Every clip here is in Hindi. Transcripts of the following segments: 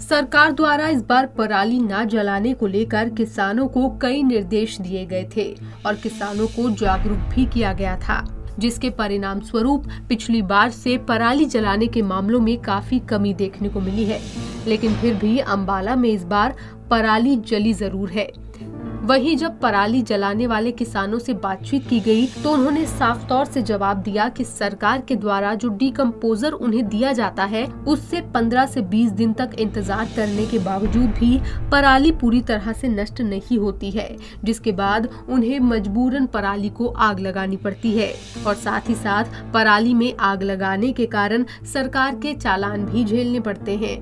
सरकार द्वारा इस बार पराली न जलाने को लेकर किसानों को कई निर्देश दिए गए थे और किसानों को जागरूक भी किया गया था, जिसके परिणाम स्वरूप पिछली बार से पराली जलाने के मामलों में काफी कमी देखने को मिली है। लेकिन फिर भी अंबाला में इस बार पराली जली जरूर है। वहीं जब पराली जलाने वाले किसानों से बातचीत की गई तो उन्होंने साफ तौर से जवाब दिया कि सरकार के द्वारा जो डीकम्पोजर उन्हें दिया जाता है उससे 15 से 20 दिन तक इंतजार करने के बावजूद भी पराली पूरी तरह से नष्ट नहीं होती है, जिसके बाद उन्हें मजबूरन पराली को आग लगानी पड़ती है और साथ ही साथ पराली में आग लगाने के कारण सरकार के चालान भी झेलने पड़ते हैं।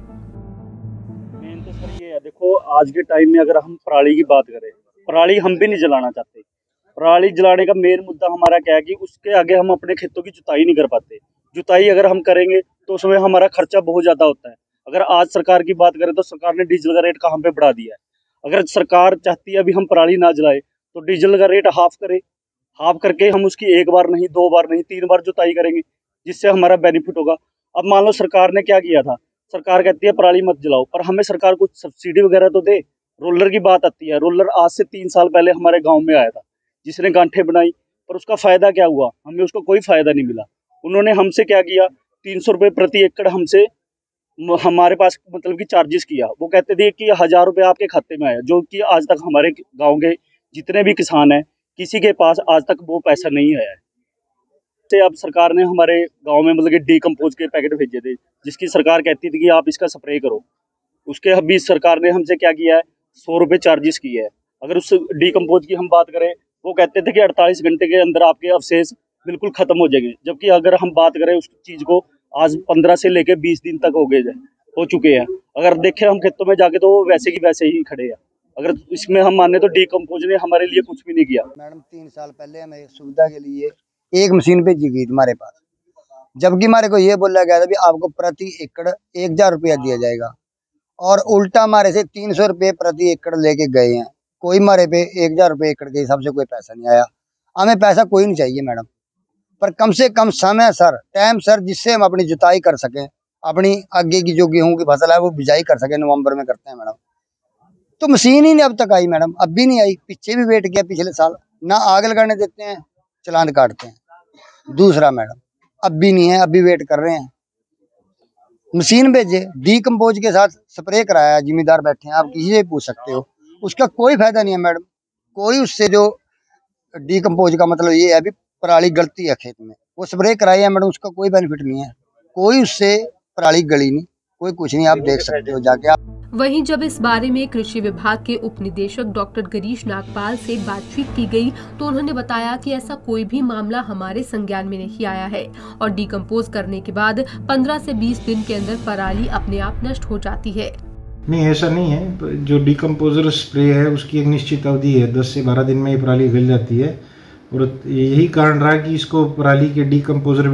मेन तो सर ये है, देखो आज के टाइम में अगर हम पराली की बात करें, पराली हम भी नहीं जलाना चाहते। पराली जलाने का मेन मुद्दा हमारा क्या है कि उसके आगे हम अपने खेतों की जुताई नहीं कर पाते। जुताई अगर हम करेंगे तो उसमें हमारा खर्चा बहुत ज़्यादा होता है। अगर आज सरकार की बात करें तो सरकार ने डीजल का रेट कहाँ पे बढ़ा दिया है। अगर सरकार चाहती है अभी हम पराली ना जलाए तो डीजल का रेट हाफ करे, हाफ करके हम उसकी एक बार नहीं, 2 बार नहीं, 3 बार जुताई करेंगे, जिससे हमारा बेनिफिट होगा। अब मान लो सरकार ने क्या किया था, सरकार कहती है पराली मत जलाओ, पर हमें सरकार कुछ सब्सिडी वगैरह तो दे। रोलर की बात आती है, रोलर आज से 3 साल पहले हमारे गांव में आया था, जिसने गांठें बनाई, पर उसका फायदा क्या हुआ? हमें उसको कोई फायदा नहीं मिला। उन्होंने हमसे क्या किया, 300 रुपये प्रति एकड़ हमसे हमारे पास मतलब कि चार्जेस किया। वो कहते थे कि 1000 रुपये आपके खाते में आया, जो कि आज तक हमारे गाँव के जितने भी किसान हैं किसी के पास आज तक वो पैसा नहीं आया है। अब सरकार ने हमारे गाँव में मतलब कि डीकम्पोज के पैकेट भेजे थे, जिसकी सरकार कहती थी कि आप इसका स्प्रे करो। उसके अभी सरकार ने हमसे क्या किया है, 100 रुपये चार्जेस किए हैं। अगर उस डीकम्पोज की हम बात करें, वो कहते थे कि 48 घंटे के अंदर आपके अवशेष बिल्कुल खत्म हो जाएंगे, जबकि अगर हम बात करें उस चीज़ को आज 15 से लेकर 20 दिन तक हो चुके हैं। अगर देखें हम खेतों में जाके तो वो वैसे की वैसे ही खड़े हैं। अगर इसमें हम माने तो डीकम्पोज ने हमारे लिए कुछ भी नहीं किया। मैडम 3 साल पहले हमें सुविधा के लिए एक मशीन भेजी गई हमारे पास, जबकि हमारे को ये बोला गया था भी आपको प्रति एकड़ 1000 रुपया दिया जाएगा, और उल्टा हमारे से 300 रुपये प्रति एकड़ लेके गए हैं। कोई हमारे पे 1000 रुपये एकड़ के हिसाब से कोई पैसा नहीं आया। हमें पैसा कोई नहीं चाहिए मैडम, पर कम से कम समय सर, टाइम सर, जिससे हम अपनी जुताई कर सकें, अपनी आगे की जो गेहूं की फसल है वो बिजाई कर सकें। नवंबर में करते हैं मैडम, तो मशीन ही नहीं अब तक आई मैडम, अब भी नहीं आई। पीछे भी वेट किया पिछले साल, ना आग लगाने देते हैं, चलान काटते हैं। दूसरा मैडम अब भी नहीं है, अब भी वेट कर रहे हैं। मशीन भेजे, डीकम्पोज के साथ स्प्रे कराया, जिम्मेदार बैठे हैं, आप किसी से पूछ सकते हो, उसका कोई फायदा नहीं है मैडम। कोई उससे जो डीकम्पोज का मतलब ये है भी पराली गलती है खेत में, वो स्प्रे कराया है मैडम, उसका कोई बेनिफिट नहीं है। कोई उससे पराली गली नहीं, कोई कुछ नहीं, आप देख सकते हो जाके आप। वहीं जब इस बारे में कृषि विभाग के उप निदेशक डॉक्टर गिरीश नागपाल से बातचीत की गई तो उन्होंने बताया कि ऐसा कोई भी मामला हमारे संज्ञान में नहीं आया है और डीकम्पोज करने के बाद 15 से 20 दिन के अंदर पराली अपने आप नष्ट हो जाती है। नहीं, ऐसा नहीं है। जो डीकम्पोजर स्प्रे है उसकी एक निश्चित अवधि है, 10 से 12 दिन में ये पराली गल जाती है, और यही कारण रहा कि इसको पराली के डीकम्पोजर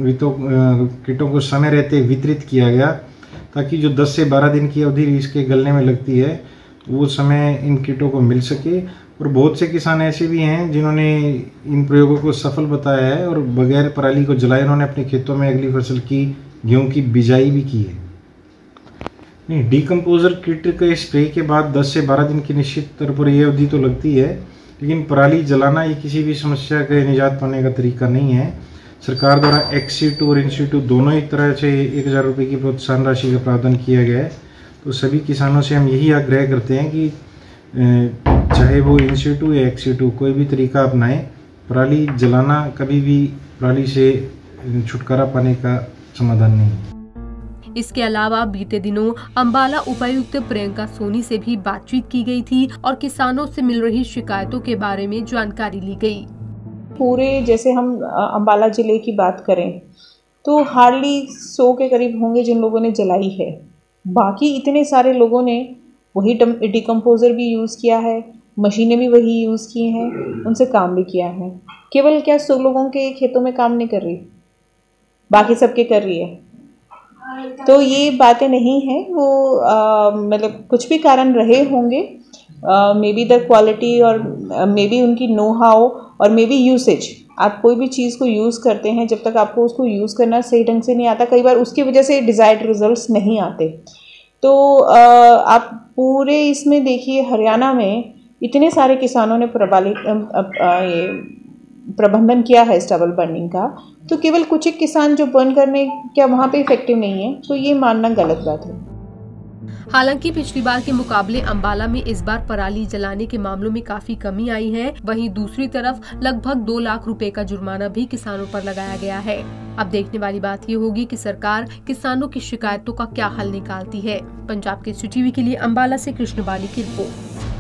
किटों को समय रहते वितरित किया गया, ताकि जो 10 से 12 दिन की अवधि इसके गलने में लगती है वो समय इन किटों को मिल सके। और बहुत से किसान ऐसे भी हैं जिन्होंने इन प्रयोगों को सफल बताया है और बगैर पराली को जलाए उन्होंने अपने खेतों में अगली फसल की गेहूं की बिजाई भी की है। नहीं, डीकम्पोजर किट के स्प्रे के बाद 10 से 12 दिन की निश्चित तौर पर यह अवधि तो लगती है, लेकिन पराली जलाना ये किसी भी समस्या के निजात पाने का तरीका नहीं है। सरकार द्वारा एक्स-2 और इन-2 दोनों ही तरह से 1000 रुपये की प्रोत्साहन राशि का प्रावधान किया गया है। तो सभी किसानों से हम यही आग्रह करते हैं कि चाहे वो इन-2 या एक्स-2 कोई भी तरीका अपनाएं, पराली जलाना कभी भी पराली से छुटकारा पाने का समाधान नहीं। इसके अलावा बीते दिनों अंबाला उपायुक्त प्रियंका सोनी से भी बातचीत की गई थी और किसानों से मिल रही शिकायतों के बारे में जानकारी ली गई। पूरे जैसे हम अंबाला ज़िले की बात करें तो हार्डली 100 के करीब होंगे जिन लोगों ने जलाई है। बाकी इतने सारे लोगों ने वही डीकम्पोज़र भी यूज़ किया है, मशीनें भी वही यूज़ की हैं, उनसे काम भी किया है। केवल क्या 100 लोगों के खेतों में काम नहीं कर रही, बाकी सबके कर रही है। तो ये बातें नहीं हैं, वो मतलब कुछ भी कारण रहे होंगे, मे बी द क्वालिटी और मे बी उनकी नो हाउ और मे बी यूसेज। आप कोई भी चीज़ को यूज़ करते हैं, जब तक आपको उसको यूज़ करना सही ढंग से नहीं आता, कई बार उसकी वजह से डिज़ायर्ड रिजल्ट्स नहीं आते। तो आप पूरे इसमें देखिए हरियाणा में इतने सारे किसानों ने प्रबंधन किया है स्टबल बर्निंग का, तो केवल कुछ एक किसान जो बर्न करने क्या वहाँ पे इफेक्टिव नहीं है, तो ये मानना गलत बात है। हालांकि पिछली बार के मुकाबले अंबाला में इस बार पराली जलाने के मामलों में काफी कमी आई है। वहीं दूसरी तरफ लगभग 2 लाख रुपए का जुर्माना भी किसानों पर लगाया गया है। अब देखने वाली बात ये होगी कि सरकार किसानों की शिकायतों का क्या हल निकालती है। पंजाब केसरी टीवी के लिए अंबाला से कृष्ण बाली की रिपोर्ट।